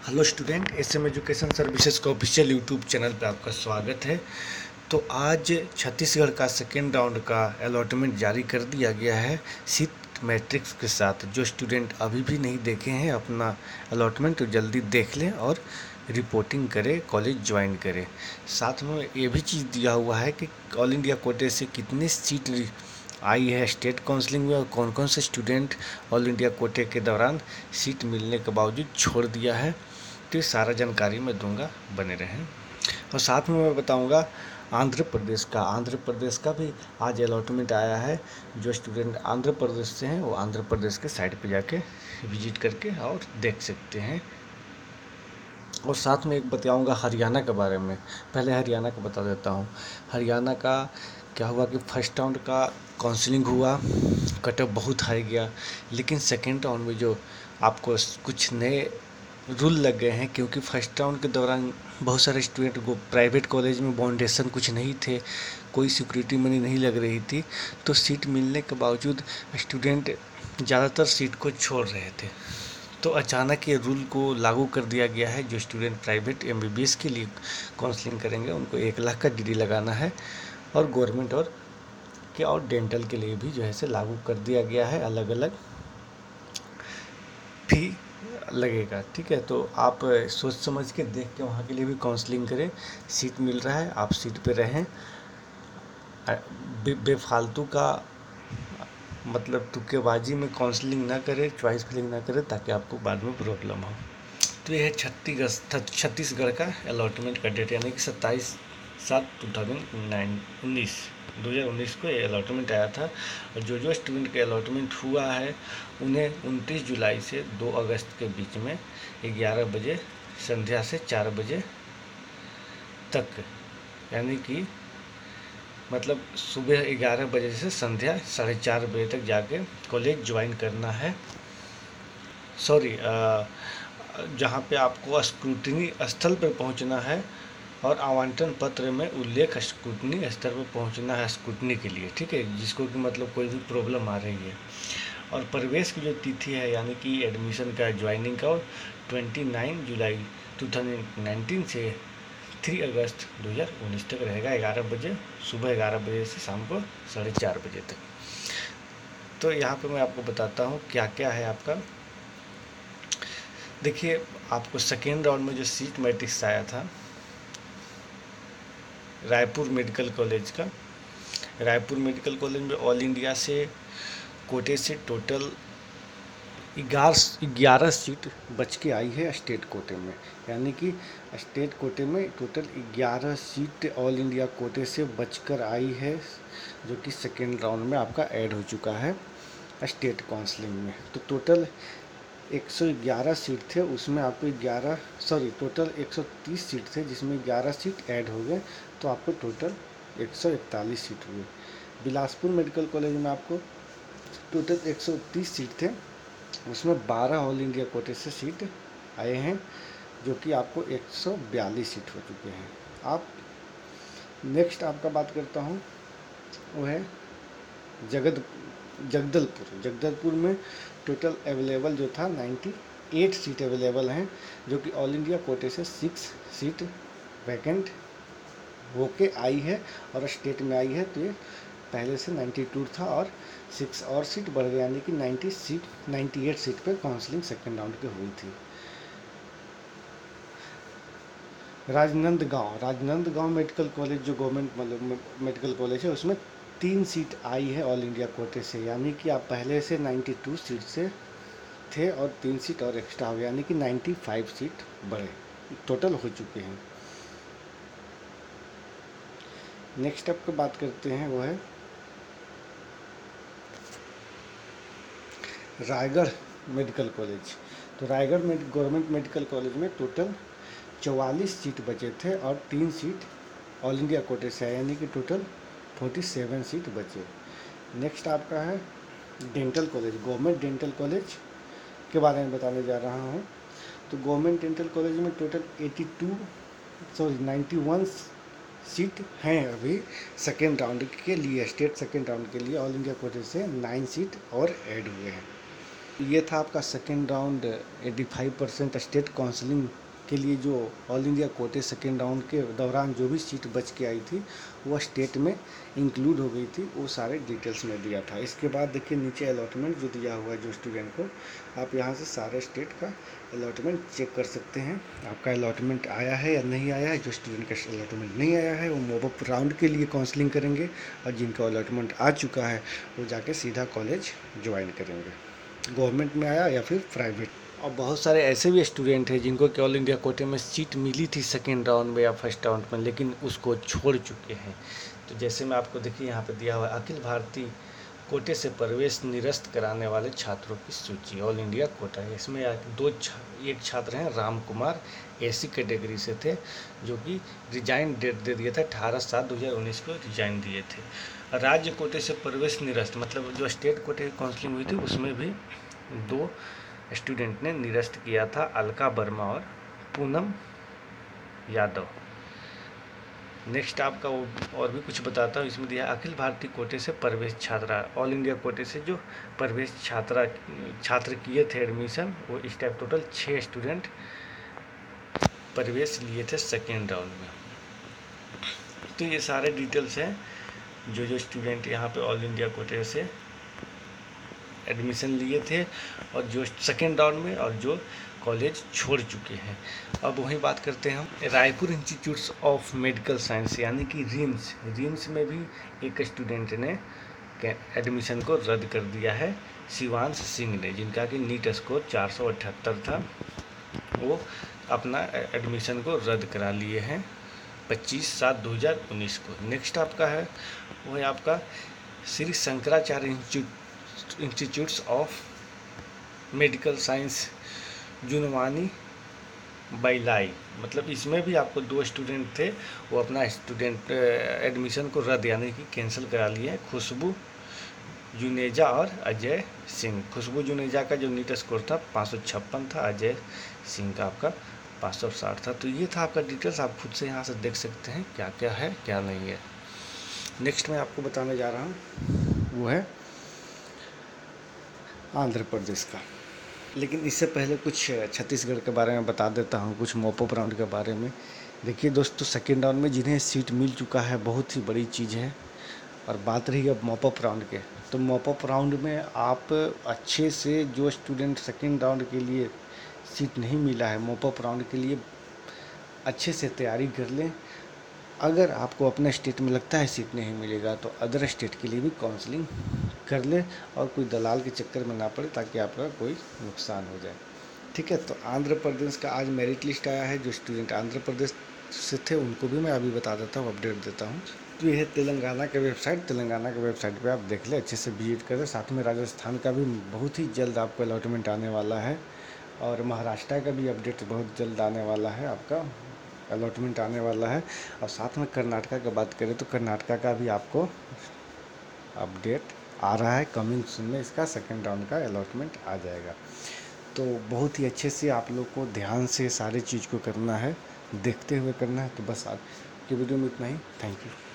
Hello student, SM education services का official YouTube channel पे आपका स्वागत है। तो आज छत्तीसगढ़ का सेकेंड राउंड का अलॉटमेंट जारी कर दिया गया है सीट मैट्रिक्स के साथ। जो स्टूडेंट अभी भी नहीं देखे हैं अपना अलॉटमेंट तो जल्दी देख लें और रिपोर्टिंग करें, कॉलेज ज्वाइन करें। साथ में ये भी चीज़ दिया हुआ है कि ऑल इंडिया कोटे से कितनी सीट आई है स्टेट काउंसलिंग में और कौन कौन से स्टूडेंट ऑल इंडिया कोटे के दौरान सीट मिलने के बावजूद छोड़ दिया है। तो ये सारा जानकारी मैं दूंगा, बने रहें। और साथ में मैं बताऊंगा आंध्र प्रदेश का भी आज अलॉटमेंट आया है। जो स्टूडेंट आंध्र प्रदेश से हैं वो आंध्र प्रदेश के साइट पे जाके विजिट करके और देख सकते हैं। और साथ में एक बताऊंगा हरियाणा के बारे में। पहले हरियाणा का बता देता हूँ। हरियाणा का क्या हुआ कि फर्स्ट राउंड का काउंसलिंग हुआ, कट ऑफ बहुत हाई गया, लेकिन सेकेंड राउंड में जो आपको कुछ नए रूल लग गए हैं, क्योंकि फर्स्ट राउंड के दौरान बहुत सारे स्टूडेंट को प्राइवेट कॉलेज में बाउंडेशन कुछ नहीं थे, कोई सिक्योरिटी मनी नहीं लग रही थी, तो सीट मिलने के बावजूद स्टूडेंट ज़्यादातर सीट को छोड़ रहे थे। तो अचानक ये रूल को लागू कर दिया गया है। जो स्टूडेंट प्राइवेट एमबीबीएस के लिए काउंसलिंग करेंगे उनको 1 लाख का डीडी लगाना है, और गवर्नमेंट और डेंटल के लिए भी जो है से लागू कर दिया गया है, अलग अलग फी लगेगा। ठीक है, तो आप सोच समझ के देख के वहाँ के लिए भी काउंसलिंग करें। सीट मिल रहा है, आप सीट पे रहें। बेफालतू का मतलब तुक्केबाजी में काउंसलिंग ना करें, चॉइस फिलिंग ना करें, ताकि आपको बाद में प्रॉब्लम हो। तो यह है छत्तीसगढ़ का अलॉटमेंट का डेट, यानी कि 27/7/2019 को ये अलॉटमेंट आया था। और जो स्टूडेंट के अलॉटमेंट हुआ है उन्हें 29 जुलाई से 2 अगस्त के बीच में 11 बजे संध्या से 4 बजे तक, यानी कि मतलब सुबह 11 बजे से संध्या 4:30 बजे तक जाके कॉलेज ज्वाइन करना है। जहाँ पे आपको स्क्रूटनी स्थल पर पहुँचना है और आवंटन पत्र में उल्लेख स्क्रूटनी स्तर पर पहुँचना है स्क्रूटनी के लिए। ठीक है, जिसको कि मतलब कोई भी प्रॉब्लम आ रही है। और प्रवेश की जो तिथि है, यानी कि एडमिशन का, ज्वाइनिंग का, 29 जुलाई 2019 से 3 अगस्त 2019 तक रहेगा। 11 बजे, सुबह 11 बजे से शाम को 4:30 बजे तक। तो यहाँ पे मैं आपको बताता हूँ क्या क्या है आपका। देखिए, आपको सेकेंड राउंड में जो सीट मैट्रिक्स आया था रायपुर मेडिकल कॉलेज का, रायपुर मेडिकल कॉलेज में ऑल इंडिया से कोटे से टोटल 11 सीट बच के आई है स्टेट कोटे में। यानी कि स्टेट कोटे में टोटल 11 सीट ऑल इंडिया कोटे से बचकर आई है, जो कि सेकेंड राउंड में आपका ऐड हो चुका है स्टेट काउंसलिंग में। तो टोटल 111 सीट थे, उसमें आपको टोटल 130 सीट थे, जिसमें 11 सीट ऐड हो गए, तो आपको टोटल 141 सीट हुए। बिलासपुर मेडिकल कॉलेज में आपको टोटल 130 सीट थे, उसमें 12 ऑल इंडिया कोटे से सीट आए हैं, जो कि आपको 142 सीट हो चुके हैं। आप नेक्स्ट आपका बात करता हूँ, वो है जगदलपुर में टोटल अवेलेबल जो था 98 सीट अवेलेबल हैं, जो कि ऑल इंडिया कोटे से 6 सीट वैकेंट होके आई है और स्टेट में आई है। तो ये पहले से 92 था और 6 और सीट बढ़ गई, यानी कि 98 सीट पर काउंसलिंग सेकेंड राउंड की हुई थी। राजनांदगांव मेडिकल कॉलेज, जो गवर्नमेंट मेडिकल कॉलेज है, उसमें 3 सीट आई है ऑल इंडिया कोटे से, यानी कि आप पहले से 92 सीट से थे और 3 सीट और एक्स्ट्रा हो गया, यानी कि 95 सीट बढ़े टोटल हो चुके हैं। नेक्स्ट आपको बात करते हैं, वो है रायगढ़ मेडिकल कॉलेज। तो रायगढ़ गवर्नमेंट मेडिकल कॉलेज में टोटल 44 सीट बचे थे और 3 सीट ऑल इंडिया कोटे से है, यानी कि टोटल 47 सीट बचे। नेक्स्ट आपका है dental college, government dental college के बारे में बताने जा रहा हूँ। तो गवर्नमेंट डेंटल कॉलेज में टोटल 91 सीट हैं अभी सेकेंड राउंड के लिए, स्टेट सेकेंड राउंड के लिए ऑल इंडिया कोटे से 9 सीट और ऐड हुए हैं। ये था आपका सेकेंड राउंड 85% स्टेट काउंसलिंग के लिए जो ऑल इंडिया कोटे सेकेंड राउंड के दौरान जो भी सीट बच के आई थी वह स्टेट में इंक्लूड हो गई थी, वो सारे डिटेल्स में दिया था। इसके बाद देखिए नीचे अलॉटमेंट जो दिया हुआ है जो स्टूडेंट को, आप यहाँ से सारे स्टेट का अलॉटमेंट चेक कर सकते हैं। आपका अलॉटमेंट आया है या नहीं आया है। जो स्टूडेंट का अलॉटमेंट नहीं आया है वो मॉपअप राउंड के लिए काउंसलिंग करेंगे, और जिनका अलॉटमेंट आ चुका है वो जाके सीधा कॉलेज ज्वाइन करेंगे, गवर्नमेंट में आया या फिर प्राइवेट। और बहुत सारे ऐसे भी स्टूडेंट हैं जिनको कि ऑल इंडिया कोटे में सीट मिली थी सेकेंड राउंड में या फर्स्ट राउंड में, लेकिन उसको छोड़ चुके हैं। तो जैसे मैं आपको देखिए यहाँ पे दिया हुआ है अखिल भारतीय कोटे से प्रवेश निरस्त कराने वाले छात्रों की सूची, ऑल इंडिया कोटा है। इसमें एक छात्र हैं राम कुमार, एसी कैटेगरी से थे, जो कि रिजाइन डेट दे दिया था 18/7/2019 को रिजाइन दिए थे। राज्य कोटे से प्रवेश निरस्त मतलब जो स्टेट कोटे की काउंसलिंग हुई थी उसमें भी 2 स्टूडेंट ने निरस्त किया था, अलका वर्मा और पूनम यादव। नेक्स्ट आपका वो और भी कुछ बताता हूँ। इसमें दिया अखिल भारतीय कोटे से प्रवेश छात्रा, ऑल इंडिया कोटे से जो प्रवेश छात्र किए थे एडमिशन, वो इस टाइप टोटल 6 स्टूडेंट प्रवेश लिए थे सेकेंड राउंड में। तो ये सारे डिटेल्स हैं जो स्टूडेंट यहाँ पे ऑल इंडिया कोटे से एडमिशन लिए थे और जो सेकेंड राउंड में और जो कॉलेज छोड़ चुके हैं। अब वही बात करते हैं हम Raipur institutes of medical science यानी कि रिम्स में भी एक स्टूडेंट ने एडमिशन को रद्द कर दिया है, शिवांश सिंह ने, जिनका कि नीट स्कोर 478 था। वो अपना एडमिशन को रद्द करा लिए हैं 25/7/2019 को। नेक्स्ट आपका है वो है आपका Shri Shankaracharya institutes of medical science Junwani Bhilai, मतलब इसमें भी आपको 2 स्टूडेंट थे, वो अपना एडमिशन को रद्द यानी कि कैंसिल करा लिए हैं, खुशबू जुनेजा और अजय सिंह। खुशबू जुनेजा का जो नीट स्कोर था 556 था, अजय सिंह का आपका 560 था। तो ये था आपका डिटेल्स, आप खुद से यहाँ से देख सकते हैं क्या क्या है क्या नहीं है। नेक्स्ट मैं आपको बताने जा रहा हूँ वो है आंध्र प्रदेश का, लेकिन इससे पहले कुछ छत्तीसगढ़ के बारे में बता देता हूँ, कुछ मॉपअप राउंड के बारे में। देखिए दोस्तों, सेकेंड राउंड में जिन्हें सीट मिल चुका है बहुत ही बड़ी चीज़ है। और बात रही अब मॉपअप राउंड के, तो मॉपअप राउंड में आप अच्छे से जो स्टूडेंट सेकेंड राउंड के लिए सीट नहीं मिला है, मॉपअप राउंड के लिए अच्छे से तैयारी कर लें। अगर आपको अपने स्टेट में लगता है सीट नहीं मिलेगा तो अदर स्टेट के लिए भी काउंसलिंग कर लें और कोई दलाल के चक्कर में ना पड़े, ताकि आपका कोई नुकसान हो जाए। ठीक है, तो आंध्र प्रदेश का आज मेरिट लिस्ट आया है। जो स्टूडेंट आंध्र प्रदेश से थे उनको भी मैं अभी बता देता हूँ, अपडेट देता हूँ। तो ये है तेलंगाना के वेबसाइट, तेलंगाना के वेबसाइट पे आप देख लें, अच्छे से विजिट करें। साथ में राजस्थान का भी बहुत ही जल्द आपको अलॉटमेंट आने वाला है, और महाराष्ट्र का भी अपडेट बहुत जल्द आने वाला है, आपका अलॉटमेंट आने वाला है। और साथ में कर्नाटका की बात करें तो कर्नाटका का भी आपको अपडेट आ रहा है, कमिंग सून में इसका सेकेंड राउंड का अलॉटमेंट आ जाएगा। तो बहुत ही अच्छे से आप लोग को ध्यान से सारी चीज़ को करना है, देखते हुए करना है। तो बस आज की वीडियो में इतना ही, थैंक यू।